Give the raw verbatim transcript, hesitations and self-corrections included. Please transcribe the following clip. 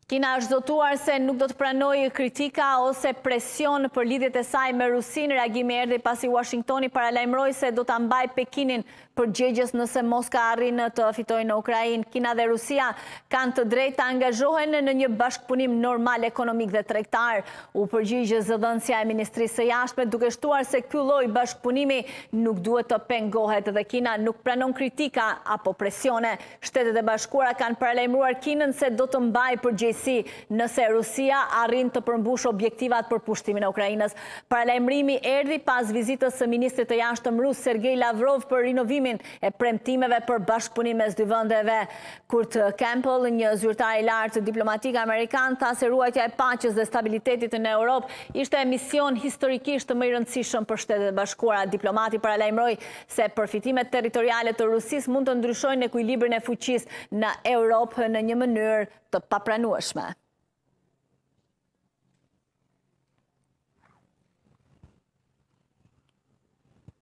Kina është zotuar se nuk do të pranojë kritika ose presion për lidhjet e saj me Rusinë. Reagimi erdhi pasi Washingtoni paralajmëroi se do ta mbajë Pekinin përgjegjës nëse Moska arrin të fitojë në Ukrainë. Kina dhe Rusia kanë të drejtë të angazhohen në një bashkëpunim normal ekonomik dhe tregtar. U përgjigj zëdhënësja e Ministrisë së Jashtme duke shtuar se ky lloj bashkëpunimi nuk duhet të pengohet dhe Kina nuk pranon kritika apo presione. Shtetet e Bashkuara kanë paralajmëruar Kinën se do të mbajë përgjegjësi nëse Rusia arrin të përmbushë objektivat për pushtimin e Ukrainës. Paralajmërimi erdhi pas vizitës së ministrit të jashtëm rus Sergej Lavrov për rinovimin e premtimeve për bashkëpunim mes dy vendeve. Kurt Campbell, një zyrtar i lartë diplomatik amerikan, tha se ruajtja e paqes dhe stabilitetit në Europë ishte mision historikisht më i rëndësishëm për Shtetet e Bashkuara. Diplomati paralajmëroi se përfitimet territoriale të Rusisë mund të ndryshojnë ekuilibrin e fuqisë në Europë në një mënyrë të papranueshme.